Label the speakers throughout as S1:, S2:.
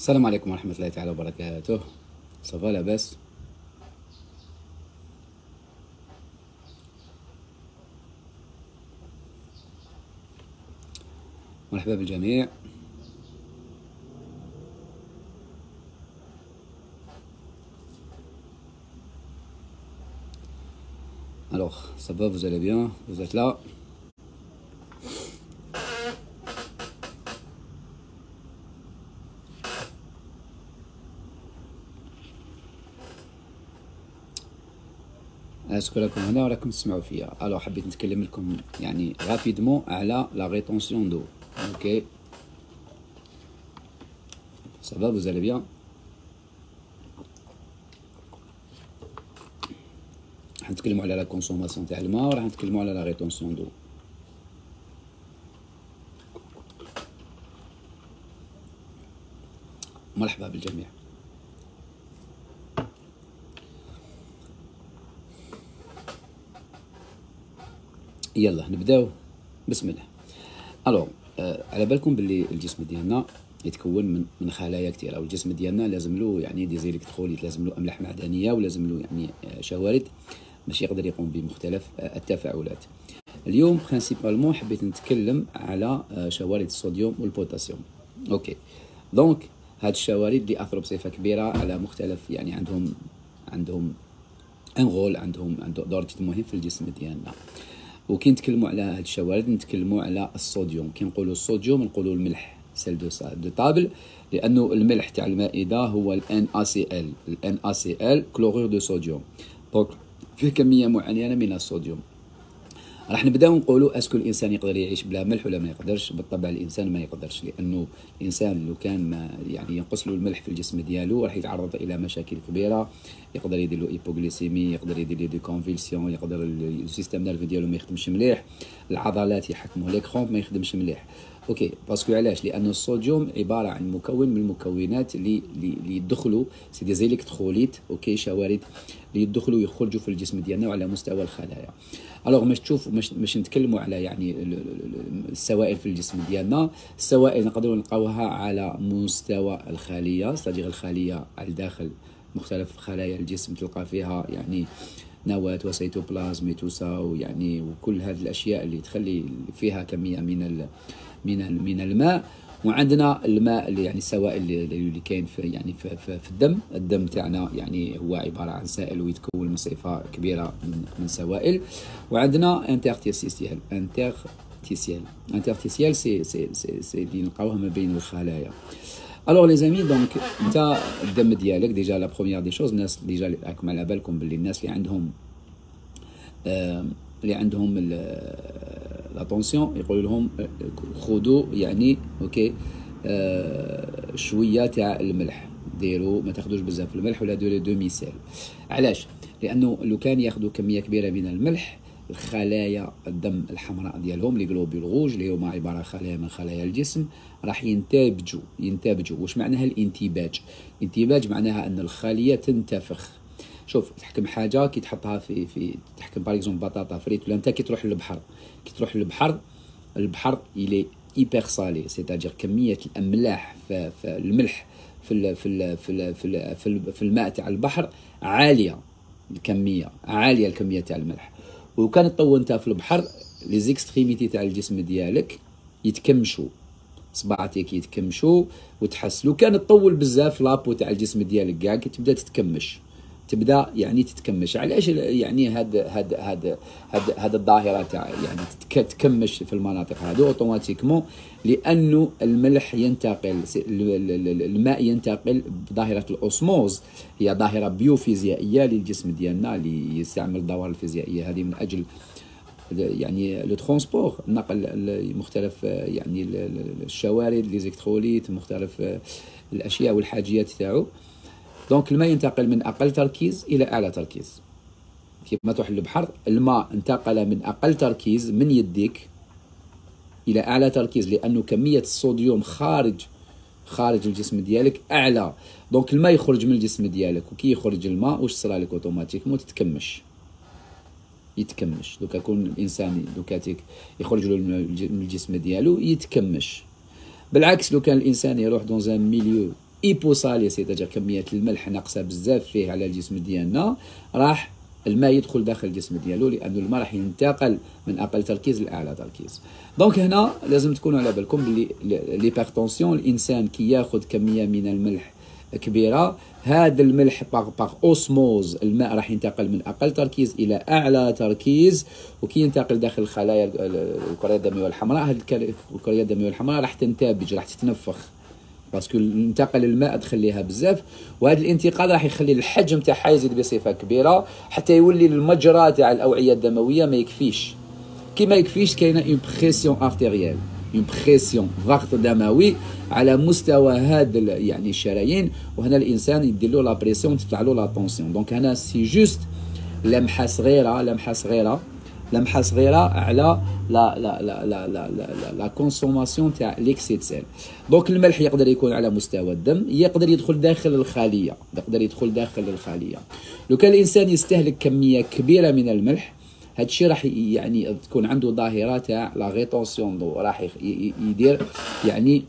S1: السلام عليكم ورحمة الله تعالى وبركاته. صافا لاباس؟ مرحبا بالجميع. Alors, ça va, vous allez bien? Vous êtes là? اسكو راكم هنا وراكم تسمعوا فيا؟ الو حبيت نتكلم لكم يعني رابيدمون على لا ريتونسيون دو. اوكي ça va, vous allez bien؟ راح نتكلموا على لا كونسوماسيون تاع الماء وراح نتكلموا على لا ريتونسيون دو. مرحبا بالجميع. يلا نبداو بسم الله. الو على بالكم باللي الجسم ديالنا يتكون من خلايا كثيره، والجسم ديالنا لازم له يعني دي زيليكتروليت، لازم له املاح معدنيه، ولازم له يعني شوارد باش يقدر يقوم بمختلف التفاعلات. اليوم برينسيبالمون حبيت نتكلم على شوارد الصوديوم والبوتاسيوم. اوكي دونك هاد الشوارد اللي اثروا بصفه كبيره على مختلف يعني عندهم ان رول، عندهم دور جد مهم في الجسم ديالنا. وكي نتكلموا على هاد الشوارد نتكلموا على الصوديوم. كي نقولوا الصوديوم نقولوا الملح سيل دو طابل، لانه الملح تاع المائده هو الان اي سي ال، الان اي سي ال كلورور دو صوديوم. دونك فيه كميه معينه من الصوديوم. راح نبداو نقولوا اسكو الانسان يقدر يعيش بلا ملح ولا ما يقدرش؟ بالطبع الانسان ما يقدرش، لانه الانسان لو كان ما يعني ينقص له الملح في الجسم ديالو راح يتعرض الى مشاكل كبيره، يقدر يدير له ايبوغليسيمي، يقدر يدير له دي كونفيلسيون، يقدر السيستم نيرف ديالو ما يخدمش مليح، العضلات يحكموا لي كرومب ما يخدمش مليح. اوكي باسكو علاش؟ لانه الصوديوم عباره عن مكون من المكونات اللي يدخلوا سي دي زيليكتروليت، اوكي شوارد اللي يدخلوا ويخرجوا في الجسم ديالنا وعلى مستوى الخلايا. الوغ باش تشوفوا باش نتكلموا على يعني السوائل في الجسم ديالنا. السوائل نقدروا نلقاوها على مستوى الخليه، استدير الخليه على الداخل، مختلف خلايا الجسم تلقى فيها يعني نواة وسيتوبلازم ميتوسا، ويعني وكل هذه الاشياء اللي تخلي فيها كميه من الماء. وعندنا الماء اللي يعني السوائل اللي كاين في يعني في الدم تاعنا، يعني هو عباره عن سائل ويتكون من صفه كبيره من سوائل. وعندنا انترتيسيال سي اللي نلقاوه ما بين الخلايا. الوغ لي زامي دونك انت الدم ديالك ديجا لا بروميير دي شوز، الناس ديجا راكم على بالكم باللي الناس اللي عندهم لاتونسيون يقولوا لهم خذوا يعني اوكي شويه تاع الملح، ديروا ما تاخذوش بزاف الملح، ولا ديروا دومي سيل. علاش؟ لانه لو كان ياخذوا كميه كبيره من الملح، الخلايا الدم الحمراء ديالهم لي غلوبول روج اللي هما عباره عن خلايا من خلايا الجسم راح ينتابجوا. واش معناها الانتباج؟ الانتباج معناها ان الخليه تنتفخ. شوف تحكم حاجه كي تحطها في تحكم باغ اكزومبل بطاطا فريت، ولا انت كي تروح للبحر، البحر الي ايبر سالي، سيتادير كميه الاملاح في الملح في الماء تاع البحر عاليه، الكميه تاع الملح. وكان تطول انت في البحر لي زيكستريميتي تاع الجسم ديالك يتكمشوا، صباعتك يتكمشوا وتحس. لو كان تطول بزاف لابو تاع الجسم ديالك كاع تبدا تبدا يعني تتكمش. علاش؟ يعني هاد الظاهره تاع يعني تكمش في المناطق هذو اوتوماتيكمون، لانه الملح ينتقل، الماء ينتقل بظاهره الاوسموز، هي ظاهره بيوفيزيائيه للجسم ديالنا اللي يستعمل الظواهر الفيزيائيه هذه من اجل يعني لو ترونسبور، نقل مختلف يعني الشوارد لي زيكتروليت، مختلف الاشياء والحاجيات تاعو. دونك الماء ينتقل من اقل تركيز الى اعلى تركيز. كيما تروح للبحر الماء انتقل من اقل تركيز من يديك الى اعلى تركيز، لانه كميه الصوديوم خارج الجسم ديالك اعلى. دونك الماء يخرج من الجسم ديالك، وكي يخرج الماء واش صرا لك؟ اوتوماتيكمون يتكمش. دوكا يكون الانسان دوكاتيك يخرج له من الجسم ديالو يتكمش. بالعكس لو كان الانسان يروح دون ان ميليو ايبوسالي سيتاجير كميه الملح ناقصه بزاف فيه على الجسم ديالنا، راح الماء يدخل داخل الجسم ديالو، لانه الماء راح ينتقل من اقل تركيز لاعلى تركيز. دونك هنا لازم تكونوا على بالكم بلي ليبرتونسيون الانسان كي ياخذ كميه من الملح كبيره، هذا الملح باغ اوسموز الماء راح ينتقل من اقل تركيز الى اعلى تركيز، وكي ينتقل داخل خلايا الكريه الدمويه الحمراء، هذه الكريه الدمويه الحمراء راح تنتبج، راح تتنفخ، باسكو انتقل الماء دخل ليها بزاف، وهذا الانتقال راح يخلي الحجم تاعها يزيد بصفه كبيره، حتى يولي المجرى تاع الاوعيه الدمويه ما يكفيش. كي ما يكفيش كاينه اون بريسيون ارتيريال، اون بريسيون ضغط دموي على مستوى هاد يعني الشرايين، وهنا الانسان يدير له لا بريسيون، تطلع له لا طونسيون. دونك هنا سي جوست لمحه صغيره، لمحه صغيره على لا كونسوماسيون تاع ليكسي سيل. دونك الملح يقدر يكون على مستوى الدم، يقدر يدخل داخل الخليه، لو كان الانسان يستهلك كميه كبيره من الملح، هذا الشيء راح يعني تكون عنده ظاهره تاع لا ريتونسيون دو، راح يدير يعني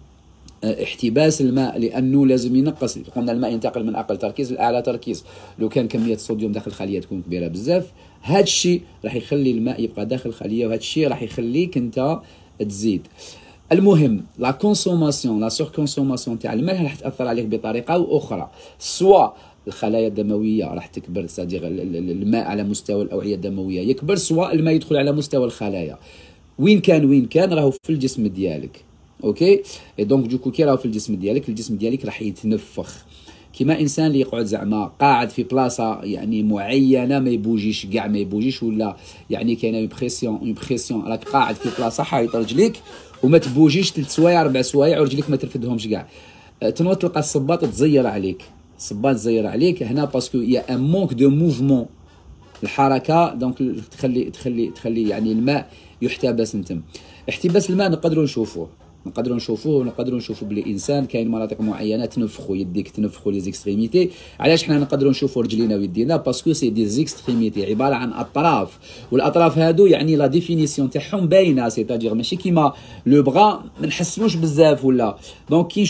S1: احتباس الماء، لانه لازم ينقص. قلنا الماء ينتقل من اقل تركيز لاعلى تركيز، لو كان كميه الصوديوم داخل الخليه تكون كبيره بزاف، هذا الشيء راح يخلي الماء يبقى داخل الخليه، وهذا الشيء راح يخليك انت تزيد. المهم لا كونسوماسيون، لا سور كونسوماسيون تاع الملح راح تاثر عليك بطريقه او اخرى، سوا الخلايا الدمويه راح تكبر، سادير الماء على مستوى الاوعيه الدمويه يكبر، سواء الماء يدخل على مستوى الخلايا. وين كان راهو في الجسم ديالك، اوكي. دونك دوكو كي راهو في الجسم ديالك راح يتنفخ، كيما انسان اللي يقعد زعما قاعد في بلاصه يعني معينه ما يبوجيش كاع، ما يبوجيش، ولا يعني كاينه اون بريسيون راك قاعد في بلاصه حايط رجليك وما تبوجيش 3 سوايع 4 سوايع ورجليك ما ترفدهمش كاع، تنوض تلقى الصباط تزير عليك، هنا باسكو يا ان مونك دو موفمون، الحركه دونك تخلي يعني الماء يحتبس نتم. احتباس الماء نقدروا نشوفوه بلي انسان كاين مناطق معينه تنفخوا، يديك تنفخوا لي زيكستريميتي. علاش حنا نقدروا نشوفوا رجلينا ويدينا؟ باسكو سي دي زيكستريميتي، عباره عن اطراف، والاطراف هادو يعني لا ديفينيسيون تاعهم باينه، سيتادير ماشي كيما لو بغا ما نحسنوش بزاف ولا. دونك كي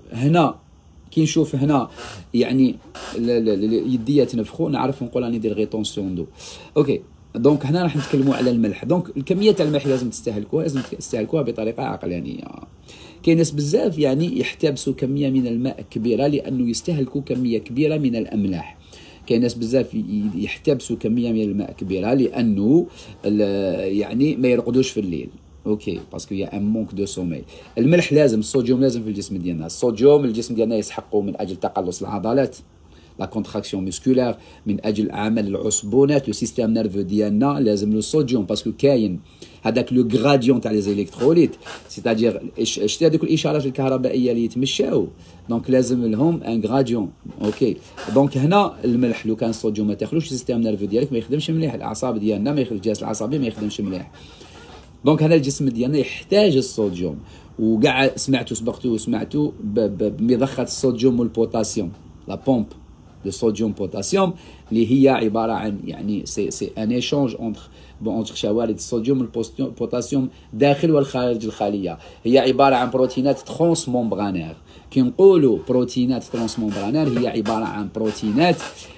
S1: نشوف هنا يعني يديا تنفخوا، نعرف نقول راني ندير ريتونسيون دو، اوكي. دونك هنا راح نتكلموا على الملح. دونك الكميه تاع الملح لازم تستهلكوها بطريقه عقلانيه. كاين ناس بزاف يعني يحتبسوا كميه من الماء كبيره لانه يستهلكوا كميه كبيره من الاملاح. كاين ناس بزاف يحتبسوا كميه من الماء كبيره لانه يعني ما يرقدوش في الليل، اوكي، باسكو يا ان مونك دو سومي. الملح لازم، الصوديوم لازم في الجسم ديالنا، الصوديوم الجسم ديالنا يسحقه من اجل تقلص العضلات، لا كونتراكسيون مسكولار، من اجل عمل العصبونات، لو سيستيم نيرفو ديالنا لازم له الصوديوم، باسكو كاين هذاك لو غراديون تاع لي زيليكتروليت، سيتادير شتي هذوك الاشارات الكهربائيه اللي يتمشاو، دونك لازم لهم ان غراديون، اوكي. دونك هنا الملح لو كان الصوديوم ما تاخلوش السيستيم نيرفو ديالك ما يخدمش مليح، الاعصاب ديالنا ما يخدمش، الجهاز العصبي ما يخدمش مليح. دونك هنا الجسم ديالنا يحتاج الصوديوم، وكاع سمعتوا بمضخه الصوديوم والبوتاسيوم، لا بومب دو صوديوم بوتاسيوم، اللي هي عباره عن يعني سي ان ايشونج اونتر شوارد الصوديوم والبوتاسيوم داخل والخارج الخليه. هي عباره عن بروتينات ترانس ممبرانير. كي نقولوا بروتينات ترانس ممبرانير هي عباره عن بروتينات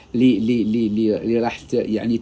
S1: اللي راح يعني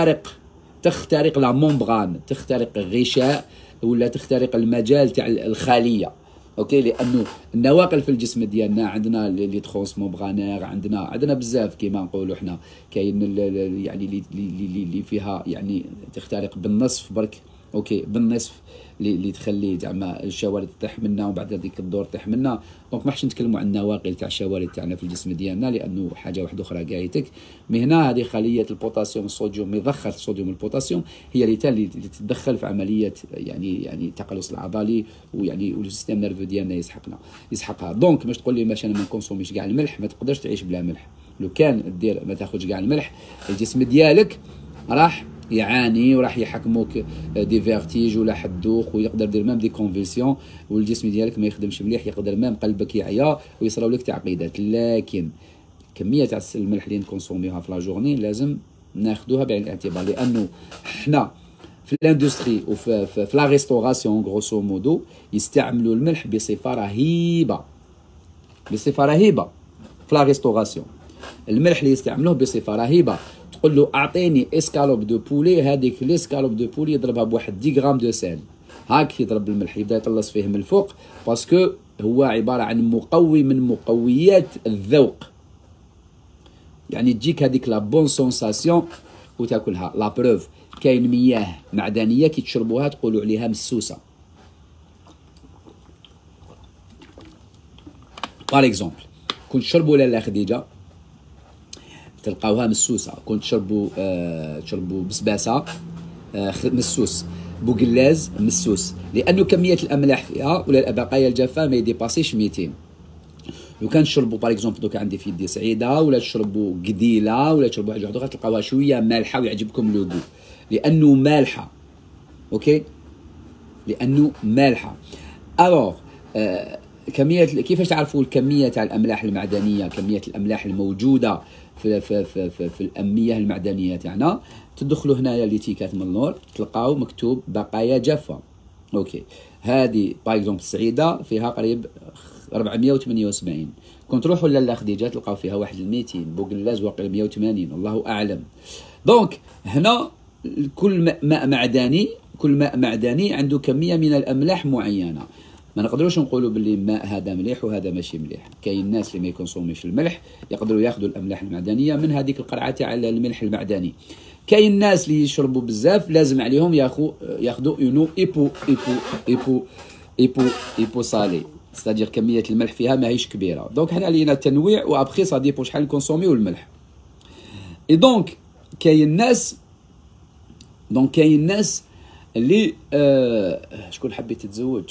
S1: تخترق لا ممبران، تخترق الغشاء ولا تخترق المجال تاع الخليه، اوكي. لانه النواقل في الجسم ديالنا عندنا لي ترانس ممبرانير، عندنا بزاف كيما نقولوا حنا، كاين يعني اللي فيها يعني تخترق بالنصف برك، اوكي، بالنصف اللي تخلي زعما الشوارد تطيح منا وبعد هذيك الدور تطيح منا. دونك ما حش نتكلموا عن النواقل تاع الشوارد تاعنا في الجسم ديالنا، لانه حاجه واحده اخرى قايتك. مي هنا هذه خليه البوتاسيوم الصوديوم، مضخه الصوديوم والبوتاسيوم هي اللي تتدخل في عمليه يعني التقلص العضلي، ويعني والسيستم نيرفو ديالنا يسحقها. دونك باش تقول لي باش انا ما نكونسوميش كاع الملح، ما تقدرش تعيش بلا ملح. لو كان دير ما تاخذش كاع الملح، الجسم ديالك راح يعاني وراح يحكموك دي فيرتيج ولا حدوخ، ويقدر يدير مام دي كونفيسيون، والجسم ديالك ما يخدمش مليح، يقدر مام قلبك يعيا ويصراو لك تعقيدات. لكن كميه تاع الملح اللي نكونسوميوها في لا جورني لازم ناخذوها بعين الاعتبار، لانه حنا في الاندستري وفي لا ريستوراسيون غروسو مودو يستعملوا الملح بصفه رهيبه، بصفه رهيبه في لا ريستوراسيون. الملح اللي يستعملوه بصفه رهيبه، تقول له اعطيني اسكالوب دو بولي، هذيك ليسكالوب دو بولي يضربها بواحد 10 غرام دو سال، هاك يضرب الملح يبدا يطلص فيه من الفوق، باسكو هو عباره عن مقوي من مقويات الذوق، يعني تجيك هذيك لا بون سونساسيون وتاكلها. لا بروف كاين مياه معدنيه كي تشربوها تقولوا عليها مسوسه. بار اكزومبل كنت تشربوا لاله خديجه تلقاوها مسوسه، كنت تشربوا بسباسه مسوس، بوغلاز مسوس، لانه كميه الاملاح فيها ولا البقايا الجافه ما يديباسيش 200. لو كان تشربوا باغ اكزومبل دوكا عندي في يدي سعيده، ولا تشربوا قديله، ولا تشربوا حاجه اخرى تلقاوها شويه مالحه ويعجبكم لو غو، لانه مالحه. اوكي، لانه مالحه. الوغ كميه كيفاش تعرفوا الكميه تاع الاملاح المعدنيه، كميه الاملاح الموجوده في المياه المعدنيه تاعنا؟ تدخلوا هنايا ليتيكات من اللور تلقاو مكتوب بقايا جافه. اوكي، هذه باغ اكزومبل السعيده فيها قريب 478، كنت تروحوا لاله خديجه تلقاو فيها واحد 200، بوغلاز واقيلا 180 الله اعلم. دونك هنا كل ماء معدني عنده كميه من الاملاح معينه. ما نقدروش نقولوا باللي الماء هذا مليح وهذا ماشي مليح. كاين الناس اللي ما يكونسوميش الملح يقدروا ياخذوا الاملاح المعدنيه من هذيك القرعه تاع الملح المعدني. كاين الناس اللي يشربوا بزاف لازم عليهم ياخذوا اونو ايبو سالي، ستادير كميه الملح فيها ماهيش كبيره. دونك حنا علينا تنويع، وابخي سا ديبو شحال نكونسوميو الملح. اي دونك كاين ناس اللي شكون حبيت تتزوج؟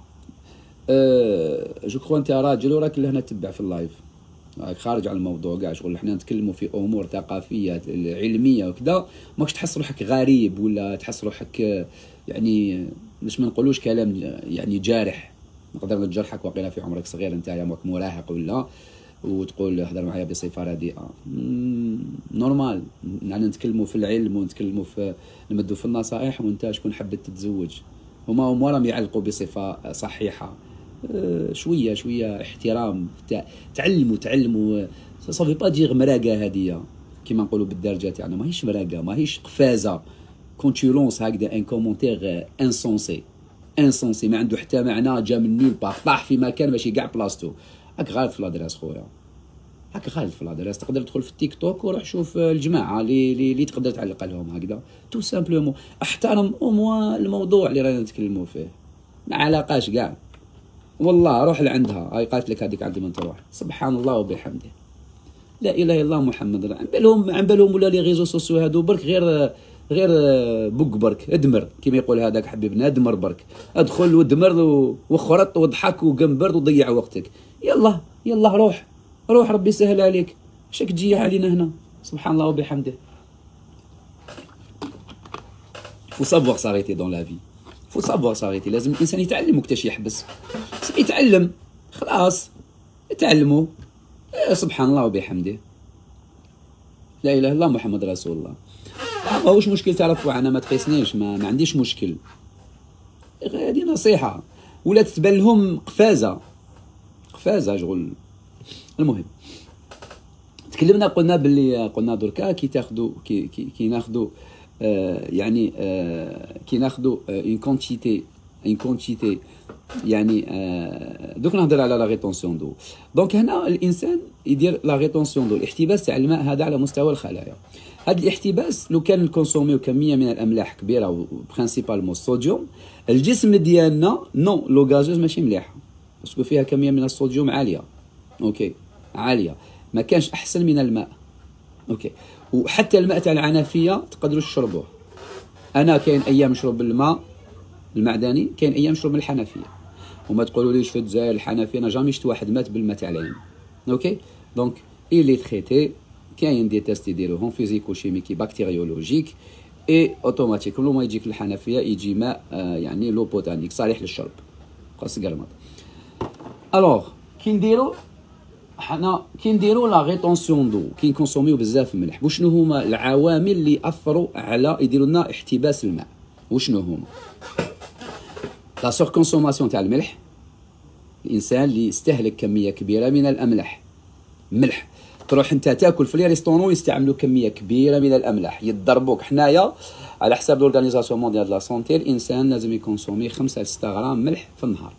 S1: جو كخوا انت راجل وراك لهنا تتبع في اللايف، راك خارج على الموضوع كاع، شغل حنا نتكلموا في امور ثقافيه علميه وكذا، ماكش تحس روحك غريب ولا تحس روحك يعني باش ما نقولوش كلام يعني جارح. نقدر نجرحك واقيلا في عمرك صغير انت ماك مراهق ولا، وتقول هضر معايا بصفه رديئه. نورمال يعني نتكلموا في العلم ونتكلموا في نمدوا في النصائح، وانت شكون حبت تتزوج؟ هما راهم يعلقوا بصفه صحيحه. شويه احترام، تعلموا صافي با دير مراقه هذه كيما نقولوا بالدارجه تاعنا، ماهيش مراقه ماهيش قفازه. كون تي لونس هكذا ان كومونتير انسونسي ما عنده حتى معنى، جا من نول بار، طاح في مكان ماشي كاع بلاصتو، راك غالط في لادريس خويا، راك غالط في لادريس. تقدر تدخل في التيك توك وروح شوف الجماعه اللي تقدر تعلق لهم هكذا تو سامبلومون. احترم او الموضوع اللي رانا نتكلموا فيه، ما علاقاش كاع. والله روح لعندها، هاي قالت لك هذيك عندي من تروح، سبحان الله وبحمده، لا اله الا الله محمد. عن بالهم ولا لي ريزو سوسيو هادو برك غير بوك برك ادمر كيما يقول هذاك حبيبنا، ادمر برك، ادخل ودمر وخرط وضحك وقنبر وضيع وقتك. يلا روح ربي يسهل عليك، شك تجي علينا هنا، سبحان الله وبحمده. فو سافوار ساريتي دون لا في، فو سافوار ساريتي. لازم الانسان يتعلم وقتاش يحبس، يتعلم خلاص، يتعلموا. سبحان الله وبحمده، لا اله الا الله محمد رسول الله. ماهوش مشكل تعرفوا، انا ما تقيسنيش، ما عنديش مشكل، هذه نصيحه. ولا تتبان لهم قفازه شغل. المهم تكلمنا، قلنا دركا كي تاخذوا كي ناخذوا يعني كي ناخذوا اون كونتيتي يعني دوك نهضر على لا ريتونسيون دو. دونك هنا الانسان يدير لا ريتونسيون دو، الاحتباس تاع الماء هذا على مستوى الخلايا. هذا الاحتباس لو كان نكونسوميو كميه من الاملاح كبيره وبرينسيبالمون الصوديوم، الجسم ديالنا نو لو غازوز ماشي مليحه، باسكو فيها كميه من الصوديوم عاليه. اوكي عاليه، ما كانش احسن من الماء. اوكي، وحتى الماء تاع العنفيه تقدروا تشربوه. انا كاين ايام نشرب الماء المعدني، كاين ايام نشرب من الحنفيه. وما تقولوليش في الجزائر الحنفيه، انا جامي شفت واحد مات بالماء تاع العين. اوكي، دونك إلي تريتي، كاين دي تيست يديروهم فيزيكو شيميكي بكتيريولوجيك، اي اوتوماتيك كل ما يجيك الحنفيه يجي ماء يعني لو بوتانيك صالح للشرب، خاص قرمط. الوغ كي نديرو لا ريتونسيون دو، كي نكونسوميو بزاف الملح، وشنو هما العوامل اللي ياثروا على يديروا لنا احتباس الماء؟ وشنو هما؟ لا سور كونسوماسيون تاع الملح، الانسان اللي يستهلك كميه كبيره من الاملاح، ملح. تروح انت تاكل في لي ريستورون يستعملوا كميه كبيره من الاملاح، يضربوك. حنايا على حساب لورغانيزاسيون مونديال دو لا سونتي الانسان لازم يكونسومي 5 ل 6 غرام ملح في النهار.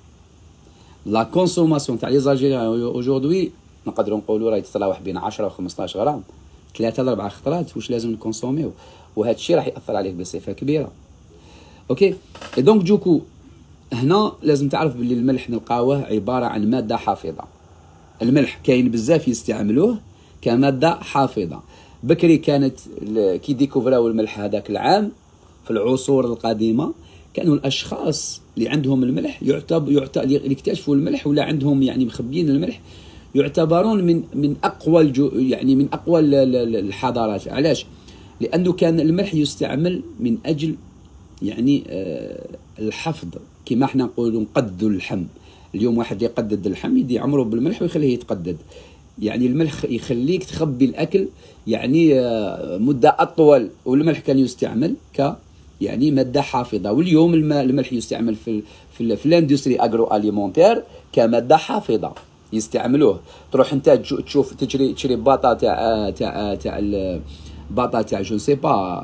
S1: لا كونسوماسيون تاع لي زالجيريان اودجوردي نقدروا نقولوا راهي تتراوح بين 10 و 15 غرام، 3 ل 4 خطرات واش لازم نكونسوميو، وهذا الشيء راح ياثر عليك بصفه كبيره. اوكي دونك دوكو هنا لازم تعرف باللي الملح نلقاوه عباره عن ماده حافظه. الملح كاين بزاف يستعملوه كماده حافظه. بكري كانت كي ديكوفراو الملح هذاك العام في العصور القديمه كانوا الاشخاص اللي عندهم الملح اللي اكتشفوا الملح ولا عندهم يعني مخبيين الملح يعتبرون من اقوى يعني من اقوى الحضارات. علاش؟ لانه كان الملح يستعمل من اجل يعني الحفظ، كما احنا نقولوا نقدوا اللحم. اليوم واحد يقدد اللحم يدي عمره بالملح ويخليه يتقدد. يعني الملح يخليك تخبي الاكل يعني مده اطول، والملح كان يستعمل يعني ماده حافظه. واليوم الملح يستعمل في الاندستري اغرو اليمونتير كماده حافظه يستعملوه. تروح انت تشوف تشري باطا تاع باطا تاع جو سي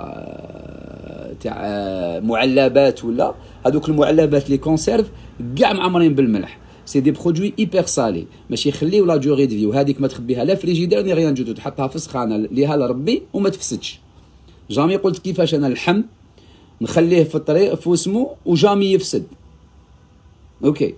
S1: با تاع معلبات، ولا هذوك المعلبات لي كونسيرف كاع معمرين بالملح. سي دي برودوي ايبر سالي، ماشي يخليو لا ديوري دو فيو. هذيك ما تخبيها لا فريجيدير ني ريان دو، تحطها في السخانه ليها لربي وما تفسدش. جامي قلت كيفاش انا اللحم نخليه في الطريق في وسمو وجامي يفسد. اوكي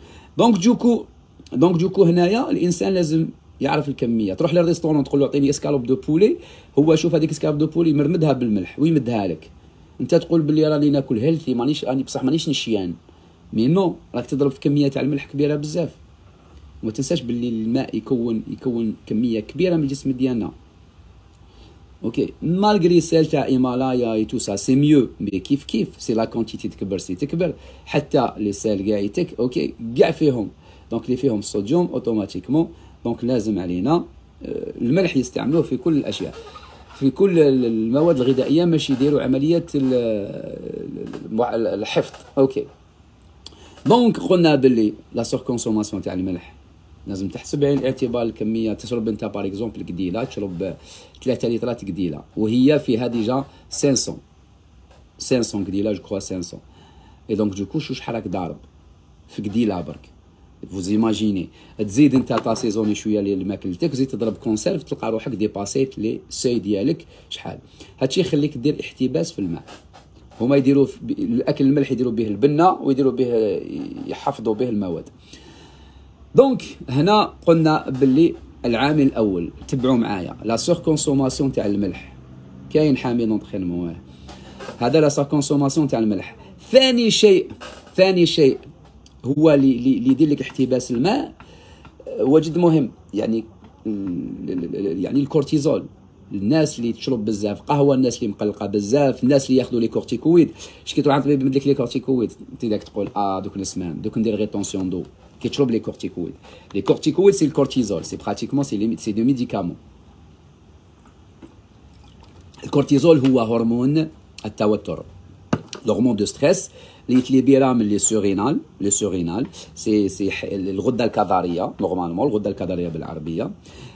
S1: دونك دوكو هنايا الانسان لازم يعرف الكميه. تروح للريستورون تقول له اعطيني اسكالوب دو بولي، هو شوف هذيك اسكالوب دو بولي مرمدها بالملح ويمدها لك. انت تقول باللي راني ناكل هيلثي راني بصح مانيش نشيان، مي نو راك تضرب في كميه تاع الملح كبيره بزاف. وما تنساش باللي الماء يكون كميه كبيره من الجسم ديالنا. اوكي مالغري سيل تاع هيمالايا اي تو سا سي ميو، مي كيف سي لا كونتيتي تكبر سي تكبر، حتى لي سيل كاع اوكي كاع فيهم دونك اللي فيهم الصوديوم اوتوماتيكمون. دونك لازم علينا الملح يستعملوه في كل الاشياء، في كل المواد الغذائيه، ماشي يديروا عمليه الحفظ. اوكي دونك قلنا باللي لا سور كونسوماسيون تاع الملح لازم تحسب بعين الاعتبار الكميه. تشرب انت باغ اكزومبل قديله، تشرب 3 لترات قديله وهي فيها ديجا 500 قديله جو كخوا 500. اي دونك دوكو شحال راك ضارب في قديله برك. فوز ايماجيني تزيد انت تاسيزوني شويه لماكلتك وزيد تضرب كونسيرف تلقى روحك ديباسيت لي سي ديالك شحال. هادشي يخليك دير احتباس في الماء. هما يديروا الاكل الملح يديروا به البنه ويديروا به يحفظوا به المواد. دونك هنا قلنا باللي العامل الاول تبعوا معايا لا سور كونسوماسيون تاع الملح. كاين حامي دونترينمون هذا لا سور كونسوماسيون تاع الملح. ثاني شيء هو اللي يدير لك احتباس الماء وجد مهم، يعني الكورتيزول. الناس اللي تشرب بزاف قهوه، الناس اللي مقلقه بزاف، الناس اللي ياخذوا لي كورتيكويد. كي تروح عند طبيب يمد لك لي كورتيكويد انت داك تقول دوك السمان دوك ندير ريتونسيون دو. كي تشرب لي كورتيكويد سي الكورتيزول، سي براتيكمون سي دو ميديكامون. الكورتيزول هو هرمون التوتر، الهرمون دو ستريس اللي يتليبيرا من لي سورينال سي الغده الكظريه نورمالمون، الغده الكظريه بالعربيه.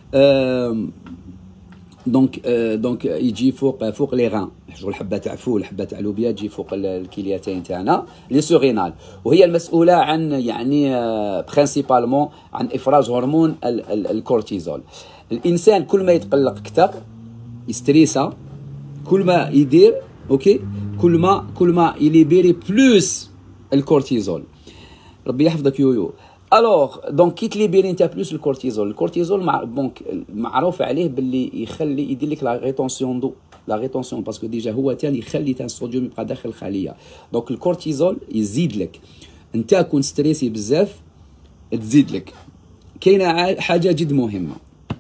S1: دونك يجي فوق لي غان، شغل الحبه تاع فول الحبه تاع لوبيا تجي فوق الكليتين تاعنا لي سورينال، وهي المسؤوله عن يعني برينسيبالمون عن افراز هرمون الكورتيزول. الانسان كل ما يتقلق اكثر يستريسا، كل ما يدير اوكي كل ما يليبيري بلوس الكورتيزول. ربي يحفظك يويو. الوغ دونك كي تليبيري انت بلوس الكورتيزول معروف عليه باللي يخلي يدير لك لا ريتونسيون باسكو ديجا هو ثاني يخلي الصوديوم يبقى داخل الخليه. دونك الكورتيزول يزيد لك انت كون ستريسي بزاف تزيد لك. كاينه حاجه جد مهمه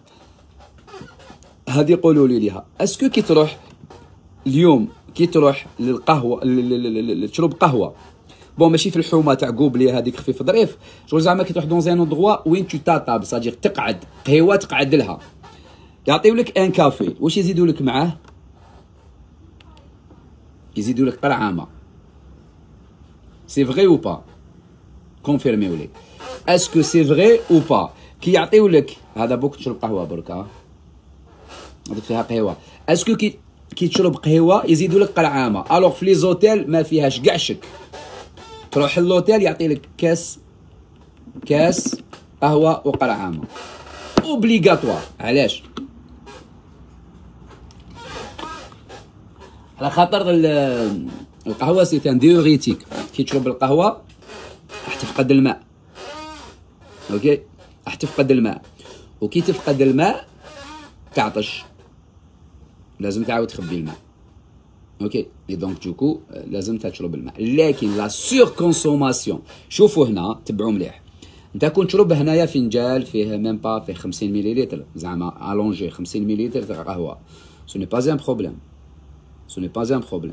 S1: هذه قولوا لي ليها. اسكو كي تروح اليوم كي تروح للقهوه تشرب قهوه بون ماشي في الحومه تاع قوبلي هذيك خفيف ظريف، شغل زعما كي تروح دون زان اندغوا وين تو تاطاب صادير تقعد قهوه تقعد لها، يعطيو لك ان كافي واش يزيدوا لك معاه؟ يزيدوا لك قرعامه. سي فغي او با؟ كونفيرميو لي. اسكو سي فغي او با. كي يعطيو لك هذا بوك تشرب قهوه برك هذيك فيها قهوه، اسكو كي تشرب قهوه يزيدوا لك قرعامه، الوغ في لي زوتيل ما فيهاش كاع شك. تروح للوتيل يعطي لك كاس قهوه وقرعامه اوبليغاتوار. علاش؟ على خاطر القهوه سي ان ديوريتيك. كي تشرب القهوه راح تفقد الماء، اوكي، راح تفقد الماء، وكي تفقد الماء تعطش، لازم تعاود تخبي الماء، اوكي. اي دونك دوكو لازم تشرب الماء. لكن لا سور كونسوماسيون، شوفوا هنا تبعوا مليح، انت كون تشرب هنايا فنجال فيه ميم با فيه 50 مليلتر، زعما الونجي 50 مليلتر تاع قهوه، سو ني با ان بروبليم، سو ني با ان بروبليم.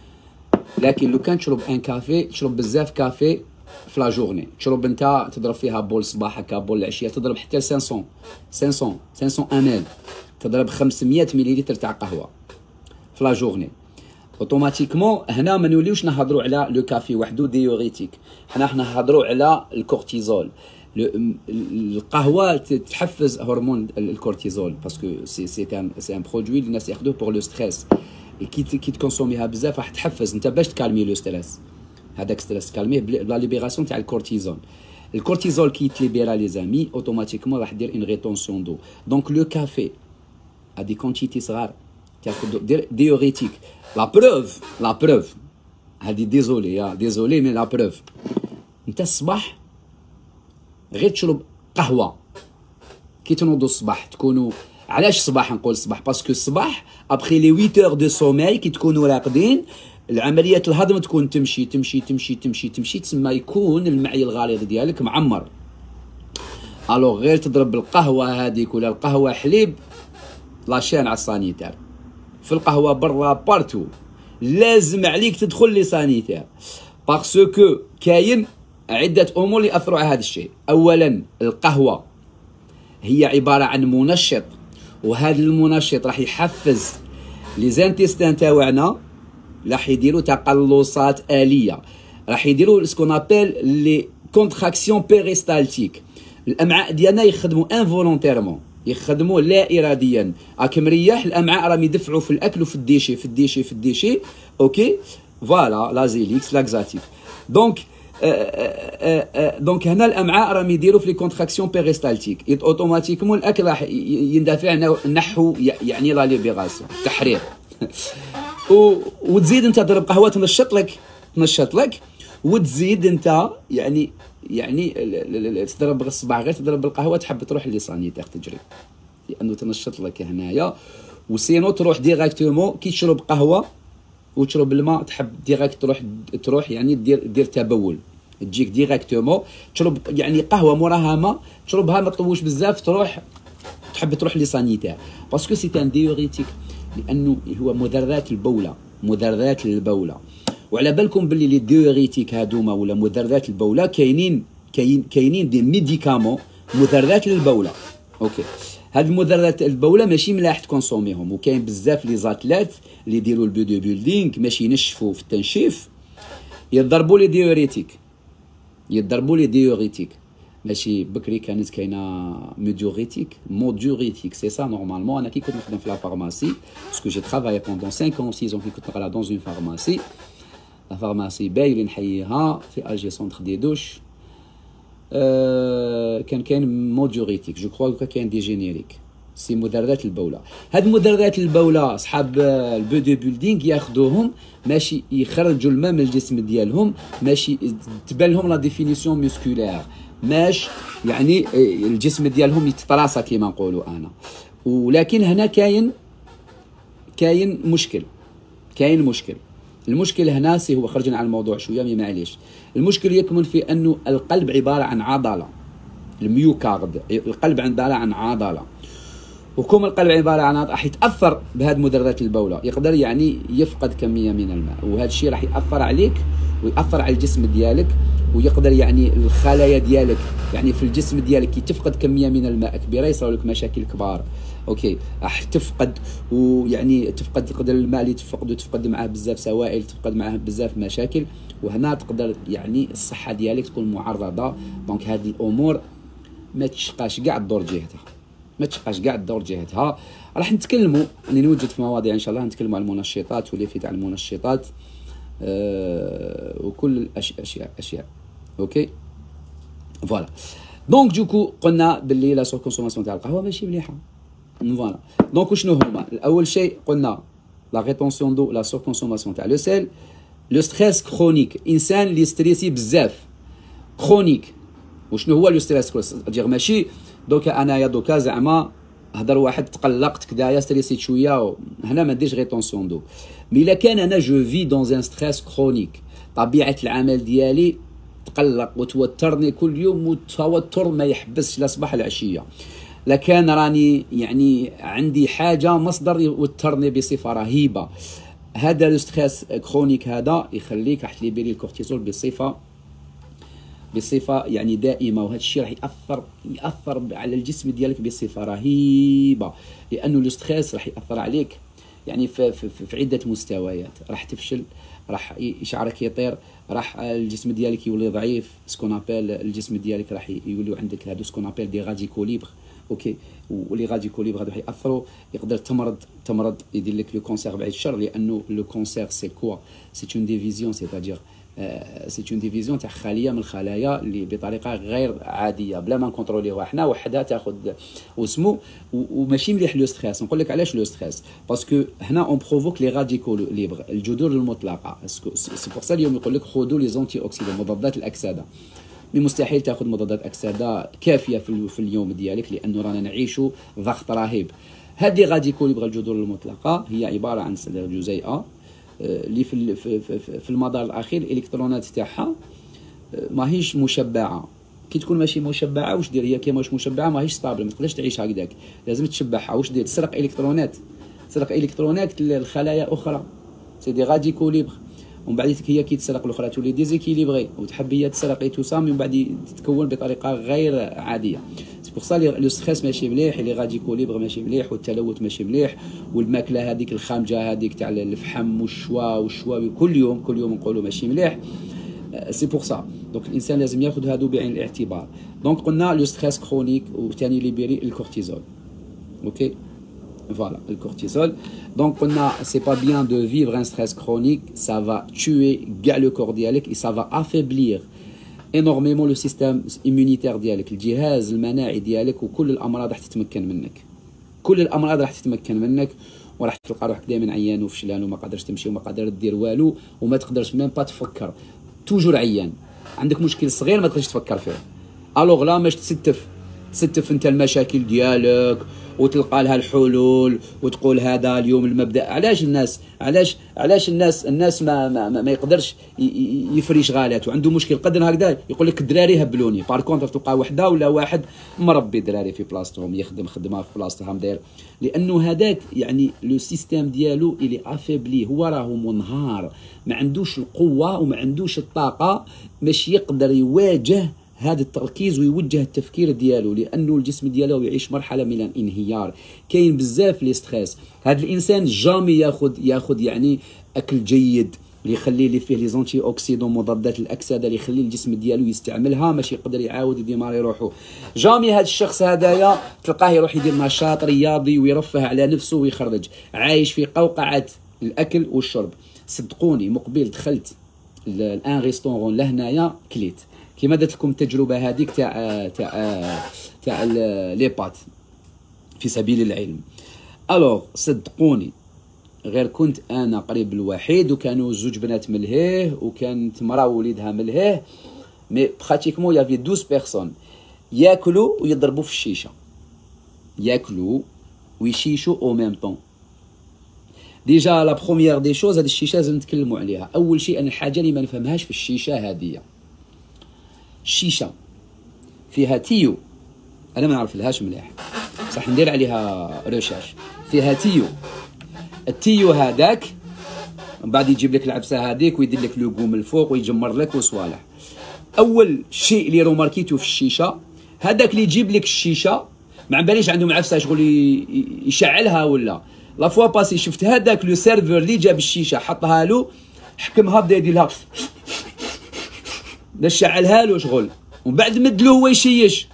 S1: لكن لو كان تشرب ان كافي، تشرب بزاف كافي في لا جورني، تشرب انت تضرب فيها بول الصباح هكا بول العشيه، تضرب حتى 500 امل، تضرب 500 مليلتر تاع قهوه في لا جورني، اوتوماتيكمون هنا ما نوليوش نهضروا على لو كافي وحده ديوريتيك، حنا نهضروا على الكورتيزول. القهوه تحفز هرمون الكورتيزول، باسكو سي ان برودوي اللي الناس ياخذوه بور لو ستريس، كي تكونسوميها بزاف راح تحفز انت باش تكالمي لو ستريس، هذاك ستريس تكالميه بلا ليبيراسيون تاع الكورتيزول. الكورتيزول كي يتليبيرا لي زامي اوتوماتيكمون راح دير ان ريتونسيون دو. دونك لو كافي ا دي كونتيتي صغار تاخذ ديوريتيك. لا بروف هادي ديزولي مي لا بروف، انت الصباح غير تشرب قهوه كي تنوضوا الصباح تكونوا. علاش الصباح نقول الصباح؟ باسكو الصباح ابخي لي 8 اور دو سوماي كي تكونوا راقدين، العمليه الهضم تكون تمشي تمشي تمشي تمشي تمشي، تسمى يكون المعي الغليظ ديالك معمر. الوغ غير تضرب القهوه هذيك ولا القهوه حليب، لاشين على السانيتير، في القهوه برا بارتو، لازم عليك تدخل لي سانيتير، باسكو كاين عده امور اللي ياثروا على هذا الشيء. اولا القهوه هي عباره عن منشط، وهذا المنشط راح يحفز لي زانتيستان تاعنا، راح يديروا تقلصات آلية، راح يديروا سكون ابل لي كونتراكسيون بيريستالتيك. الامعاء ديالنا يخدموا انفولونتيرمون، يخدموا لا اراديا، راكم رياح الامعاء راهم يدفعوا في الاكل وفي الديشي في الديشي في الديشي، اوكي فوالا لازيليكس لاكزاتيف. دونك دونك هنا الامعاء راهم يديروا في لي كونتراكسيون بيريستالتيك، اوتوماتيكمون الاكل راح يندفع نحو يعني لا ليبيراسيون تحرير. وتزيد انت تضرب قهوه تنشط لك، وتزيد انت يعني تضرب الصباح غير تضرب القهوه تحب تروح لي سانيتير تجري، لانه تنشط لك هنايا. وسينو تروح ديريكتومون كي تشرب قهوه وتشرب الماء تحب ديريكت تروح يعني دير تبول، تجيك ديريكتومون تشرب يعني قهوه موراها ما تشربها ما تطوش بزاف تحب تروح لي سانيتير، باسكو سي ان ديوريتيك، لانه هو مذرات البوله. وعلى بالكم باللي لي ديوريتيك هادوما ولا مذرات البوله كاينين دي ميديكامون مذرات للبوله، اوكي. هاد المذرات البوله ماشي ملاح تكونسوميهم، وكاين بزاف لي زاتلات اللي يديروا البودو بيلدينغ ماشي ينشفوا في التنشيف، يضربوا لي ديوريتيك، ماشي بكري كانت كاينه موديوريتيك سي سا نورمالمون. انا كي كنت نخدم في لا فارماسي باسكو جي ترافاي بوندون 5 ans 6 ans كي كنت نقرا دون اون فارماسي، لا فارماسي باي اللي نحييها في الجي سونتر دي دوش، كاين موديوريتيك جو كخوا كاين دي جينيريك، سي مذرات البوله. هاد مذرات البوله اصحاب البودو بيلدينغ ياخذوهم ماشي يخرجوا الماء من الجسم ديالهم، ماشي تبان لهم لا ديفينيسيون ميسكولير، ماش يعني الجسم ديالهم يتطراسا كيما نقولوا انا. ولكن هنا كاين مشكل. المشكل هنا هو خرجنا على الموضوع شويه مي معليش. المشكل يكمن في انه القلب عباره عن عضله، الميوكارد، القلب عباره عن عضله، وكم القلب عباره عن راح يتاثر بهذه مذرات البوله، يقدر يعني يفقد كميه من الماء، وهذا الشيء راح ياثر عليك ويأثر على الجسم ديالك، ويقدر يعني الخلايا ديالك يعني في الجسم ديالك كي تفقد كميه من الماء كبيره يصير لك مشاكل كبار، اوكي. راح تفقد، ويعني تقدر الماء اللي تفقد معاه بزاف سوائل، تفقد معاه بزاف مشاكل، وهنا تقدر يعني الصحه ديالك تكون معرضه. دونك هذه الامور ما تشقاش كاع الدور جهتها، ما تشقاش كاع الدور جهتها. راح نتكلموا نوجد في مواضيع ان شاء الله، نتكلموا على المنشطات واللي تاع المنشطات وكل الاشياء اوكي فوالا. دونك دوكو قلنا باللي لا سور كونسوماسيون تاع القهوه ماشي مليحه فوالا. دونك شنو هما؟ اول شيء قلنا لا ريتونسيون دو، لا سور كونسوماسيون تاع لو سيل، لو ستريس كرونيك، انسان اللي ستريسي بزاف كرونيك. وشنو هو لو ستريس؟ دير ماشي دوكا انايا دوكا زعما هضر واحد تقلقت كدايا ستريسيت شويه هنا ما نديرش ريتونسيون دو. مي الا كان انا جو في دون ان ستريس كرونيك، طبيعه العمل ديالي تقلق وتوترني كل يوم، والتوتر ما يحبسش لا صباح العشيه، لكن راني يعني عندي حاجه مصدر يوترني بصفه رهيبه، هذا لو ستريس كرونيك هذا يخليك راح تليبيري الكورتيزول بصفه يعني دائمه. وهذا الشيء راح ياثر على الجسم ديالك بصفه رهيبه، لانه لو ستريس راح ياثر عليك يعني في عده مستويات. راح تفشل، راح شعرك يطير، راح الجسم ديالك يولي ضعيف، سكون ابل الجسم ديالك راح يوليو عندك هادو سكون ابل دي غاديكو ليبر اوكي. ولي غاديكو ليبر هادو ياثروا، يقدر تمرض يدير لك لو كونسير بعيد الشر، لانه لو كونسير سي كوا؟ سي اون ديفيزيون، سيتادير سي اون ديفيزيون تاع خليه من الخلايا اللي بطريقه غير عاديه بلا ما نكونتروليوها حنا، وحدها تاخذ وسمو. وماشي مليح لو ستريس. نقول لك علاش لو ستريس، باسكو هنا اون بروفوك لي غاديكو ليبر، الجذور المطلقه. سي بور سا اليوم يقول لك خذوا لي زونتي اوكسيدون، مضادات الاكسده. مي مستحيل تاخذ مضادات اكسده كافيه في اليوم ديالك، لانه رانا نعيشوا ضغط رهيب. هذه غاديكو ليبر الجذور المطلقه هي عباره عن جزيئه اللي في المدار الاخير الالكترونات تاعها ماهيش مشبعه. كي تكون ماشي مشبعه واش دير هي؟ كي ماهيش مشبعه ماهيش ستابل، ما تقدرش تعيش هكذاك، لازم تشبعها. واش دير؟ تسرق الكترونات للخلايا اخرى، سي دي غاديكو ليبر. ومن بعد هي كي تسرق الاخرى تولي ديزيكيليبري، وتحب هي تسرق تو سا، من بعد تتكون بطريقه غير عاديه. سي بور سا لو ستريس ماشي مليح، لي غاديكو ليبر ماشي مليح، والتلوث ماشي مليح، والماكله هذيك الخامجه هذيك تاع الفحم والشواوي كل يوم نقولوا ماشي مليح. سي بور سا دونك الانسان لازم ياخذ هادو بعين الاعتبار. دونك قلنا لو ستريس كرونيك، وثاني ليبيري الكورتيزول اوكي voilà le cortisol. Donc on a, c'est pas bien de vivre un stress chronique, ça va tuer le corps ديالك et ça va affaiblir énormément le système immunitaire ديالك، الجهاز المناعي ديالك، وكل الامراض راح تتمكن منك، وراح تلقى روحك دائما عيان وفشلان وما قادرش تمشي وما قادر دير والو، وما تقدرش ميم با تفكر، توجور عيان، عندك مشكل صغير ما تقدرش تفكر فيه. الوغ لا ماش تستف انت المشاكل ديالك وتلقى لها الحلول وتقول هذا اليوم المبدا. علاش الناس ما يقدرش يفري شغالاته، عنده مشكل قدر هكذا يقول لك الدراري هبلوني. بار كونتر تلقى وحده ولا واحد مربي دراري في بلاصتهم، يخدم خدمه في بلاصتهم داير، لانه هذاك يعني لو سيستيم ديالو اللي افيبلي، هو راهو منهار، ما عندوش القوه وما عندوش الطاقه باش يقدر يواجه هذا التركيز ويوجه التفكير ديالو، لانه الجسم ديالو يعيش مرحله من الانهيار. كاين بزاف لي ستريس. هذا الانسان جامي ياخذ يعني اكل جيد اللي يخلي لي فيه لي زونتي اوكسيدون، مضادات الاكسده اللي يخلي الجسم ديالو يستعملها باش يقدر يعاود يديماري روحه. جامي هذا الشخص هذايا تلقاه يروح يدير نشاط رياضي ويرفه على نفسه ويخرج، عايش في قوقعه الاكل والشرب. صدقوني مقبل دخلت الان ريستورون لهنايا كليت كيما درت لكم التجربه هذيك تاع لي بات في سبيل العلم. الوغ صدقوني غير كنت انا قريب الوحيد، وكانوا زوج بنات ملهيه، وكانت مراه ووليدها ملهيه، مي براتيكمون يافي 12 بيرسون ياكلوا ويضربوا في الشيشه، ياكلوا ويشيشوا او ميم طون. ديجا لا بروميير دي شوز، هاد الشيشه لازم نتكلموا عليها. اول شيء انا الحاجه اللي ما نفهمهاش في الشيشه هذه، الشيشه فيها تيو، انا ما نعرف لهاش مليح بصح ندير عليها ريشيرش. فيها تيو، التيو هذاك من بعد يجيب لك العبسه هذيك ويدير لك لوغو من الفوق ويجمر لك وصوالح. اول شيء اللي روماركيتو في الشيشه، هذاك اللي يجيب لك الشيشه ما باليش عندهم عفسه شغل يشعلها ولا. لا فوا باسي شفت هذاك لو سيرفور اللي جاب الشيشه حطها له، حكمها بدا يدير لها بدا شعلها له شغل، ومن بعد مدلو هو يشيش.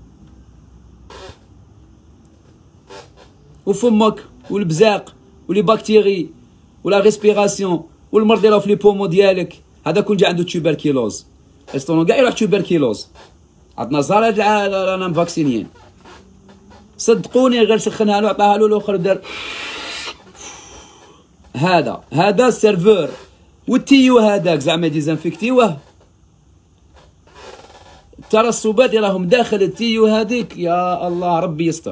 S1: وفمك والبزاق ولي باكتيري ولا ريسبيراسيون والمرض يراو في لي بومو ديالك، هذا كون جا عنده توبركيلوز. استونو كاع يروح توبركيلوز. عطنا زهر هاد رانا مفاكسينيين. صدقوني غير سخنها له عطاها له الاخر دار هذا السيرفور والتيو هذاك زعما ديزانفيكتيوه. الترسبات راهم داخل التيو هذيك، يا الله ربي يستر.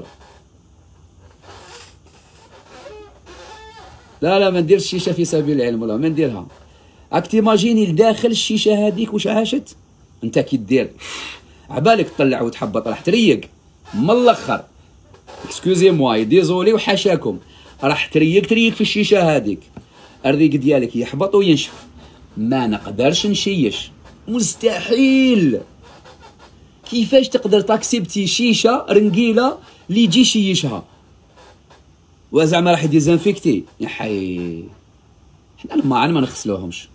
S1: لا ما نديرش الشيشه في سبيل العلم، ولا ما نديرها. راك تيماجيني لداخل الشيشه هذيك واش عاشت انت كي دير، عبالك تطلع وتحبط راح تريق من الاخر. اكسكوزي مواي ديزولي وحاشاكم، راح تريق في الشيشه هذيك، الريق ديالك يحبط وينشف. ما نقدرش نشيش، مستحيل. كيفاش تقدر تاكسبتي شيشه رنقيله اللي يجي يشيشها وزعما راح يديزانفيكتي؟ يا حي حنا الماعن ما نغسلوهمش،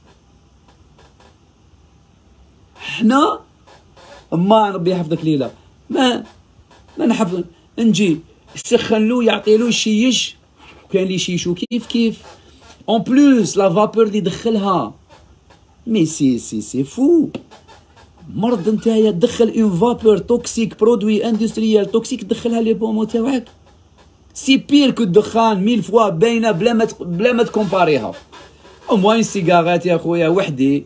S1: حنا الماعن ربي يحفظك ليله ما نحفظ. نجي سخن له يعطي له يشيش، كاين اللي يشيشو كيف اون بلوس لا فابور اللي يدخلها. مي سي فو مرض. نتايا تدخل اون فابور توكسيك، برودوي اندستريال توكسيك، تدخلها لي بومو تاعك. سي بير كو الدخان 1000 فوا باينه بلا ما تكومباريها. او موين سيجارات يا خويا وحدي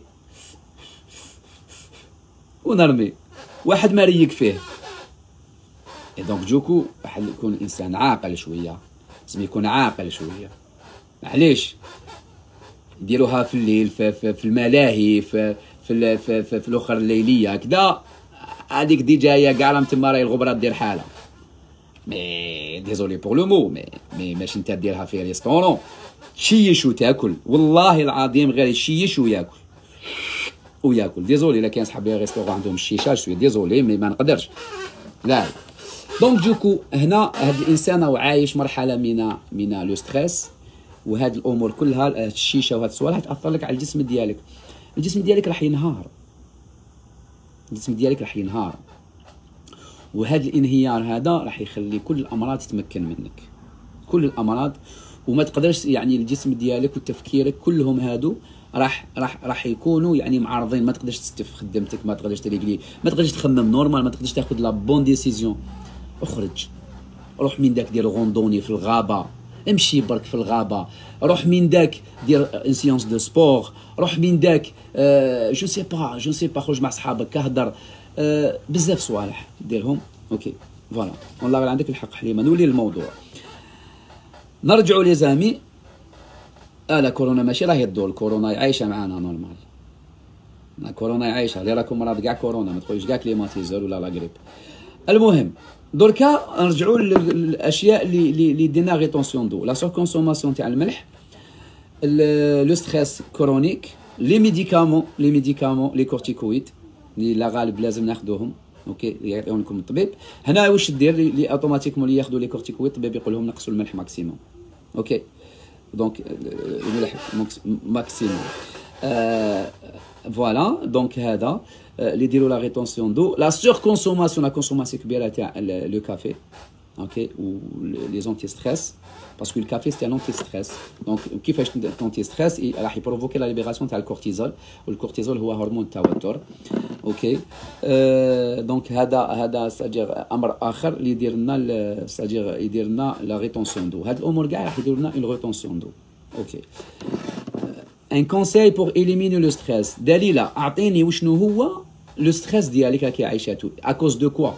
S1: ونرمي، واحد ما ريق فيه. اي دونك جوكو واحد يكون انسان عاقل شويه، لازم يكون عاقل شويه. معليش يديروها في الليل في الملاهي في الاخر الليليه هكذا، هذيك دي جايه كاع راه تما راهي الغبره دير حالها. مي ديزولي بور لو مو، مي ماشي انت ديرها في ريستورون تشيش وتاكل، والله العظيم غير يشيش وياكل. ديزولي الا كاين صحابي ريستورون عندهم الشيشه شويه، ديزولي مي ما نقدرش. لا دونك جوكو هنا هاد الانسان هو عايش مرحله من لو ستريس، وهاد الامور كلها الشيشه وهاد الصوالح تاثر لك على الجسم ديالك. الجسم ديالك راح ينهار، وهذا الانهيار هذا راح يخلي كل الامراض تتمكن منك، كل الامراض. وما تقدرش يعني الجسم ديالك وتفكيرك كلهم هادو راح يكونوا يعني معارضين. ما تقدرش تستف خدمتك، ما تقدرش تريقلي، ما تقدرش تخمم نورمال، ما تقدرش تاخذ لا بون ديسيزيون. اخرج، روح من داك دير غوندوني في الغابه، امشي برك في الغابه، روح من داك دير ان سيونس دو سبور، روح من داك جو سي با خرج مع صحابك كهضر، بزاف صوالح ديرهم. اوكي فوالا، والله غير عندك الحق حليمه. نولي للموضوع، نرجعوا لي زامي. لا كورونا ماشي راهي الدور، كورونا عايشه معانا نورمال، كورونا عايشه. اللي راكم مرض كاع كورونا، ما تقولوش كاع كليماتيزور ولا لا غريب. المهم دركا نرجعوا للاشياء اللي دينا ريتونسيون دو، لا سور كونسوماسيون تاع الملح، لو ستريس كرونيك، لي ميديكامون لي كورتيكويد اللي لا غالب لازم ناخذوهم. اوكي يعطيهم لكم الطبيب. هنا واش دير اللي اوتوماتيكمون اللي ياخذوا لي كورتيكويد الطبيب يقول لهم نقصوا الملح ماكسيموم. اوكي دونك الملح ماكسيموم. فوالا دونك هذا اللي يديروا لا ريتونسيون دو. لا سور كونسوماسيون، لا كونسوماسيون كبيره تاع لو كافي، اوكي، و لي زونتي ستريس، باسكو الكافي سي ان انتي ستريس. دونك كيفاش انتي ستريس راح يبروفوكي لا ليبراسيون تاع الكورتيزول، والكورتيزول هو هرمون التوتر. اوكي دونك هذا ساجير امر اخر اللي يدير لنا، ساجير يدير لنا لا ريتونسيون دو. هاد الامور كاع راح يديروا لنا اون ريتونسيون دو. اوكي ان كونساي بور إليميني لو ستريس. دليله اعطيني وشنو هو لو ستريس ديالك راكي عايشاتو، اكوز دو كوا؟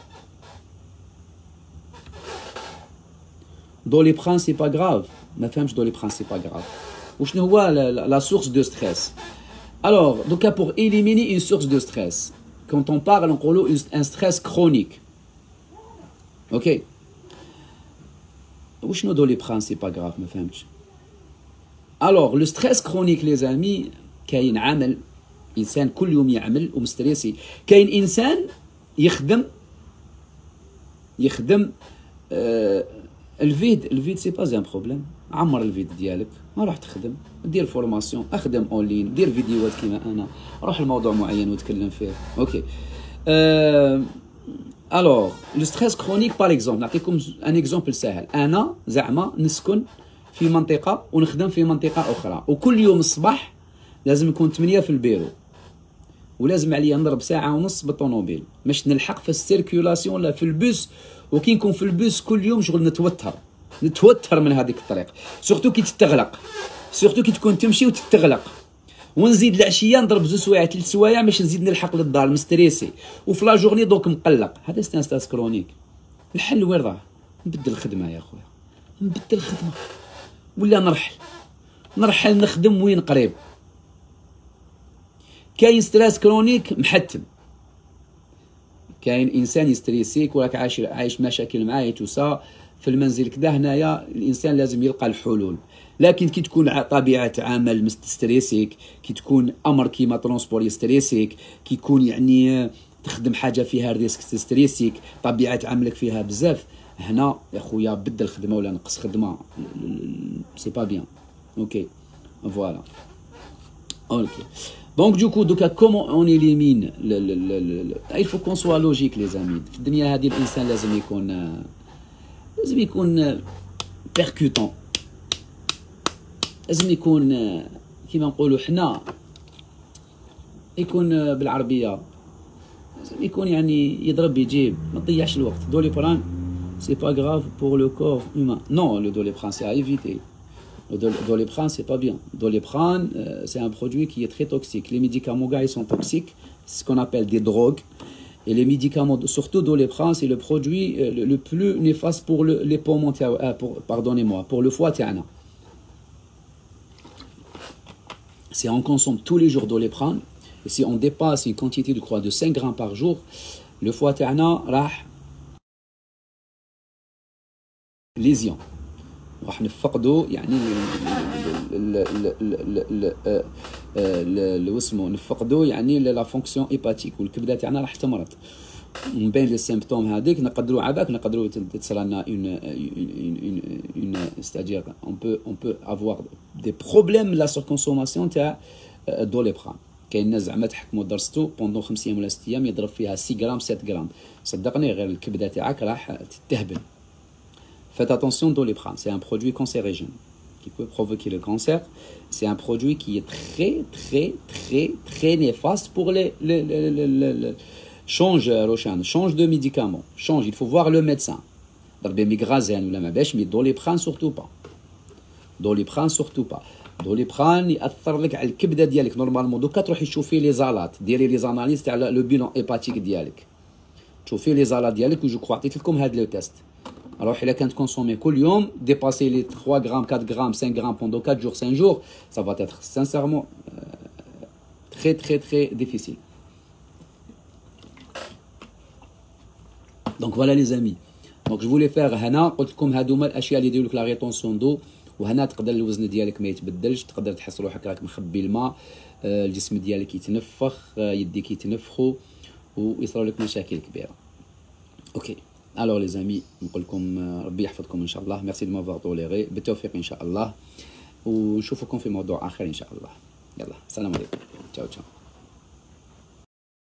S1: دوليبران سي با غراف، ما فهمش دوليبران سي با غراف. وشنو هو لا سورس دو ستريس؟ الوغ دوكا بور إليميني اون سورس دو ستريس، كونت اون بارل نقولو ان ستريس كرونيك. اوكي وشنو دوليبران سي با غراف؟ ما فهمتش. الوغ لو ستريس كرونيك لي زامي، كاين عمل انسان كل يوم يعمل ومستريسي، كاين انسان يخدم الفيد سي با ان بروبليم. عمر الفيديو ديالك، روح تخدم، دير فورماسيون، اخدم اونلاين، دير فيديوهات كيما انا، روح لموضوع معين وتكلم فيه. اوكي. الوغ لو ستريس كرونيك باغ اكزومبل، نعطيكم ان اكزومبل ساهل. انا زعما نسكن في منطقه ونخدم في منطقه اخرى، وكل يوم الصباح لازم نكون 8 في البيرو، ولازم عليا نضرب ساعه ونص بالطوموبيل باش نلحق في السيركيولاسيون ولا في البوس. وكي نكون في البوس كل يوم شغل نتوتر من هذيك الطريق، سورتو كي تتغلق، سورتو كي تكون تمشي وتتغلق. ونزيد العشيه نضرب 2 سوايع 3 سوايع باش نزيد نلحق للدار مستريسي، وفي لا جورني دوك مقلق. هذا ستاس كرونيك. الحل وين راه؟ نبدل الخدمه يا خويا، نبدل الخدمه ولا نرحل نخدم وين قريب. كاين ستريس كرونيك محتم، كاين انسان يستريسيك وراك عايش مشاكل معاه يتوسا في المنزل كدا. هنايا الانسان لازم يلقى الحلول. لكن كي تكون طبيعه عمل مستريسيك، كي تكون امر كيما ترونسبور يستريسيك، كي يكون يعني تخدم حاجه فيها ريسك تستريسيك، طبيعه عملك فيها بزاف، هنا يا خويا بدل خدمه ولا نقص خدمه، سي با بيان. اوكي فوالا. اوكي دونك دوكو كومون اون إليمين il faut qu'on soit logique les amis. في الدنيا هذه الانسان لازم يكون بيركوتون، لازم يكون كيما نقولوا حنا، يكون بالعربيه لازم يكون يعني يضرب يجيب، ما تضيعش الوقت. دوليبران سي با غراف بور لو كور هيومان، نو لو دوليبران سي ا ايفيتي. Le Doliprane, c'est pas bien. Doliprane, c'est un produit qui est très toxique. Les médicaments, gars, ils sont toxiques. C'est ce qu'on appelle des drogues. Et les médicaments, surtout Doliprane, c'est le produit le plus néfaste pour les poumons, pardonnez-moi, pour le foie. Si on consomme tous les jours Doliprane, et si on dépasse une quantité de croix de 5 grammes par jour, le foie rah lésion. راح نفقدوا يعني اسمه نفقدوا يعني لا فونكسيون ايباتيك، والكبده تاعنا راح تمرض. من بين لي سيمبتوم هذيك نقدروا عباك نقدروا تصرى لنا اون ستادير اون بو افوار دي بروبليم لا سوركونسوماسيون تاع دوليبران. كاين ناس زعما تحكموا درستو بوندون 5 ايام ولا 6 ايام يضرب فيها 6 غرام 7 غرام، صدقني غير الكبده تاعك راح تتهبل. Faites attention, Doliprane, c'est un produit cancérigène qui peut provoquer le cancer. C'est un produit qui est très néfaste pour les change, Roshan, change de médicament. Change, il faut voir le médecin. Migrazène ou la mabèche, mais Doliprane surtout pas. Doliprane surtout pas. Doliprane يأثر لك على الكبده ديالك نورمالمون. دوكا تروحي تشوفي لي زالات، ديري لي زاناليز تاع لو بيلون ايباتيك ديالك، تشوفي لي زالات ديالك. وجو كخوا عطيت لكم هاد لو تيست. Alors, il a qu'à consommer كل يوم, dépasser les 3 grammes, 4 grammes, 5 grammes pendant 4 jours, 5 jours, ça va être sincèrement très difficile. Donc voilà les amis. Donc je voulais faire هنا قلت لكم هادوما الاشياء اللي يديروا لك لا ريتونسيون دو، وهنا تقدر الوزن ديالك ما يتبدلش، تقدر تحس روحك راك مخبي الماء، الجسم ديالك يتنفخ، يديك يتنفخوا، ويصروا لك مشاكل كبيره. اوكي. Alors les amis, نقول لكم ربي يحفظكم ان شاء الله. ميرسي دو مافوار توليري، بالتوفيق ان شاء الله، ونشوفكم في موضوع اخر ان شاء الله. يلا السلام عليكم، تشاو تشاو.